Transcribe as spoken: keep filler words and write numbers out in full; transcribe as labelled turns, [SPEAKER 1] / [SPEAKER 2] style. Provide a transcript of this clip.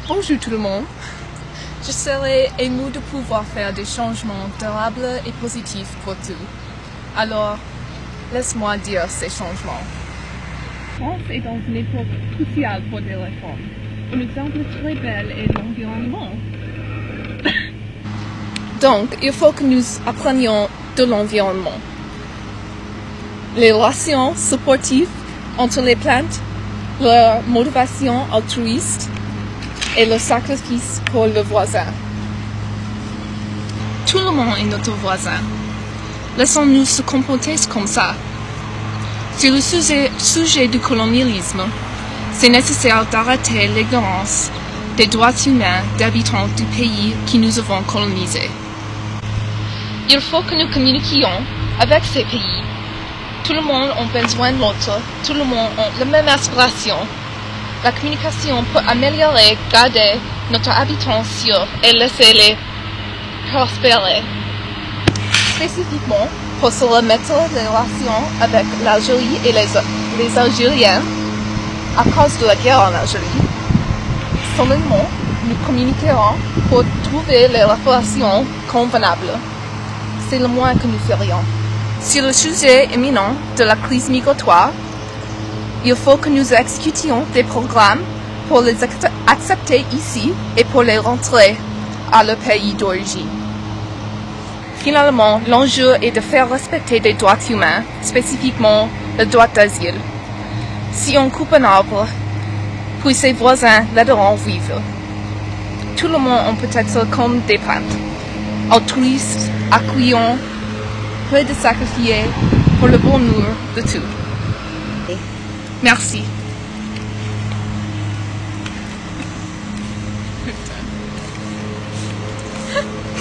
[SPEAKER 1] Bonjour tout le monde. Je serais émue de pouvoir faire des changements durables et positifs pour tout. Alors, laisse-moi dire ces changements.
[SPEAKER 2] La France est dans une époque cruciale pour des réformes. Un exemple très bel est l'environnement.
[SPEAKER 1] Donc, il faut que nous apprenions de l'environnement. Les relations supportives entre les plantes, leur motivation altruiste et le sacrifice pour le voisin. Tout le monde est notre voisin. Laissons-nous se comporter comme ça. Sur le sujet, sujet du colonialisme, c'est nécessaire d'arrêter l'ignorance des droits humains d'habitants du pays qui nous avons colonisés. Il faut que nous communiquions avec ces pays. Tout le monde a besoin de l'autre, tout le monde a la même aspiration. La communication peut améliorer, garder notre habitant sûr et laisser-les prospérer. Spécifiquement, pour se remettre les relations avec l'Algérie et les, les Algériens, à cause de la guerre en Algérie, seulement nous communiquerons pour trouver les relations convenables. C'est le moins que nous ferions. Sur le sujet imminent de la crise migratoire, il faut que nous exécutions des programmes pour les accepter ici et pour les rentrer à leur pays d'origine. Finalement, l'enjeu est de faire respecter des droits humains, spécifiquement le droit d'asile. Si on coupe un arbre, puis ses voisins l'aideront vivre. Tout le monde peut être comme des plantes, altruistes, accueillants, prêts de sacrifier pour le bonheur de tous. Merci. Putain.